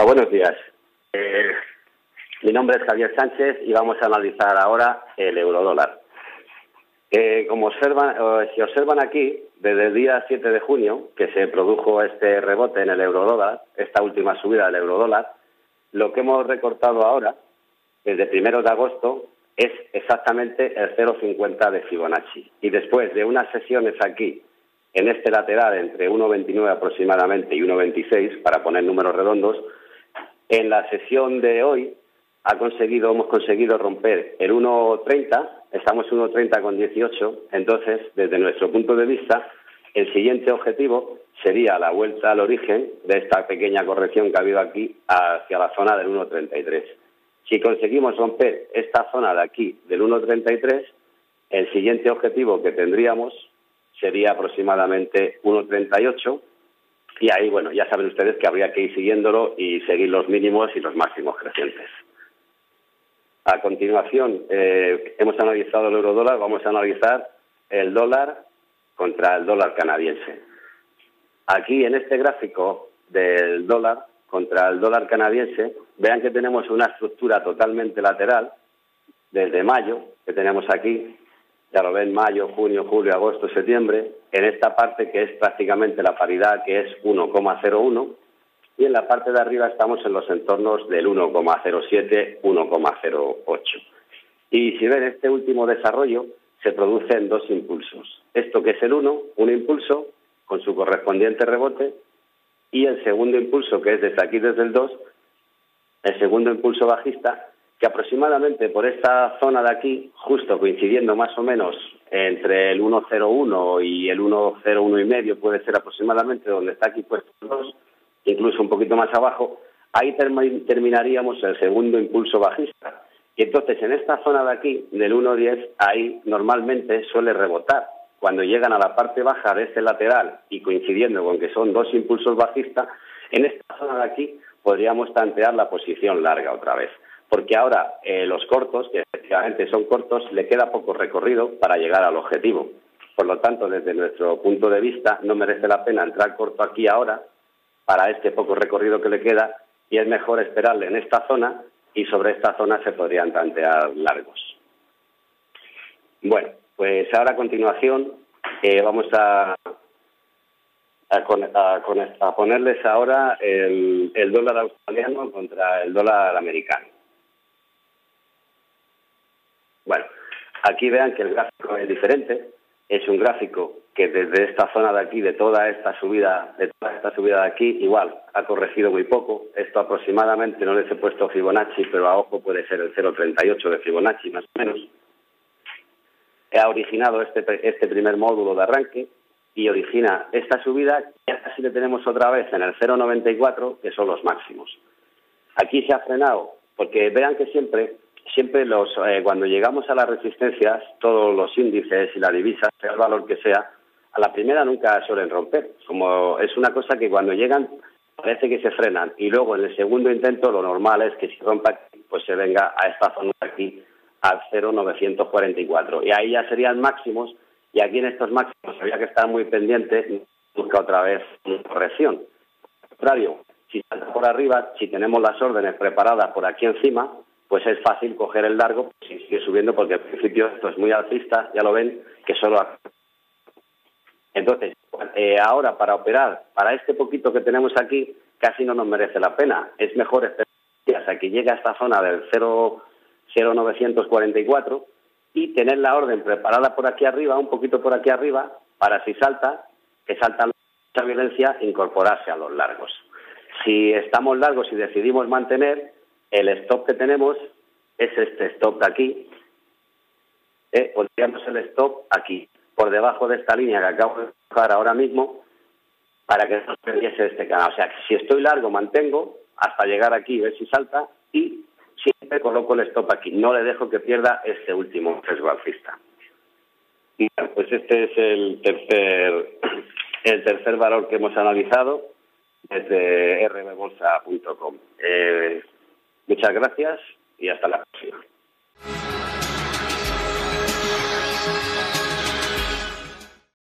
buenos días. Mi nombre es Javier Sánchez y vamos a analizar ahora el eurodólar. Como si observan aquí, desde el día 7 de junio, que se produjo este rebote en el eurodólar, esta última subida del eurodólar, lo que hemos recortado ahora, desde primeros de agosto, es exactamente el 0,50 de Fibonacci. Y después de unas sesiones aquí, en este lateral entre 1,29 aproximadamente y 1,26, para poner números redondos, en la sesión de hoy hemos conseguido romper el 1,30, estamos en 1,30 con 18, entonces, desde nuestro punto de vista, el siguiente objetivo sería la vuelta al origen de esta pequeña corrección que ha habido aquí hacia la zona del 1,33. Si conseguimos romper esta zona de aquí del 1,33, el siguiente objetivo que tendríamos sería aproximadamente 1,38, y ahí, bueno, ya saben ustedes que habría que ir siguiéndolo y seguir los mínimos y los máximos crecientes. A continuación, hemos analizado el eurodólar, vamos a analizar el dólar contra el dólar canadiense. Aquí, en este gráfico del dólar contra el dólar canadiense, vean que tenemos una estructura totalmente lateral desde mayo, que tenemos aquí, ya lo ven, mayo, junio, julio, agosto, septiembre, en esta parte que es prácticamente la paridad, que es 1,01, y en la parte de arriba estamos en los entornos del 1,07, 1,08. Y si ven, este último desarrollo se produce en dos impulsos. Esto que es el 1, un impulso con su correspondiente rebote, y el segundo impulso, que es desde aquí, desde el 2, el segundo impulso bajista, que aproximadamente por esta zona de aquí, justo coincidiendo más o menos entre el 1,01 y el 1,01 y medio, puede ser aproximadamente donde está aquí puesto el 2, incluso un poquito más abajo, ahí terminaríamos el segundo impulso bajista. Y entonces en esta zona de aquí, del 1,10, ahí normalmente suele rebotar. Cuando llegan a la parte baja de este lateral y coincidiendo con que son dos impulsos bajistas, en esta zona de aquí podríamos tantear la posición larga otra vez. Porque ahora los cortos, que efectivamente son cortos, le queda poco recorrido para llegar al objetivo. Por lo tanto, desde nuestro punto de vista, no merece la pena entrar corto aquí ahora para este poco recorrido que le queda, y es mejor esperarle en esta zona, y sobre esta zona se podrían tantear largos. Bueno, pues ahora a continuación vamos a ponerles ahora el dólar australiano contra el dólar americano. Bueno, aquí vean que el gráfico es diferente. Es un gráfico que desde esta zona de aquí, de toda esta subida de aquí, igual ha corregido muy poco. Esto aproximadamente, no les he puesto Fibonacci, pero a ojo puede ser el 0,38 de Fibonacci más o menos. Ha originado este primer módulo de arranque y origina esta subida, y casi le tenemos otra vez en el 0,94, que son los máximos. Aquí se ha frenado, porque vean que siempre cuando llegamos a las resistencias, todos los índices y la divisa, sea el valor que sea, a la primera nunca suelen romper. Como es una cosa que cuando llegan parece que se frenan, y luego en el segundo intento lo normal es que si rompa, pues se venga a esta zona de aquí, al 0,944. Y ahí ya serían máximos, y aquí en estos máximos había que estar muy pendiente, busca otra vez una corrección. Al contrario, si salta por arriba, si tenemos las órdenes preparadas por aquí encima, pues es fácil coger el largo y sigue subiendo, porque al principio esto es muy alcista, ya lo ven, que solo... Entonces, ahora para operar, para este poquito que tenemos aquí, casi no nos merece la pena. Es mejor esperar hasta que llegue a esta zona del 0,944 y tener la orden preparada por aquí arriba, un poquito por aquí arriba, para si salta, que salta mucha violencia, incorporarse a los largos. Si estamos largos y decidimos mantener, el stop que tenemos es este stop de aquí. Pondríamos el stop aquí, por debajo de esta línea que acabo de dibujar ahora mismo, para que no se perdiese este canal. O sea, que si estoy largo, mantengo hasta llegar aquí, ver si salta, y siempre coloco el stop aquí. No le dejo que pierda este último sesgo alcista. Y bueno, pues este es el tercer valor que hemos analizado desde rbbolsa.com. Muchas gracias y hasta la próxima.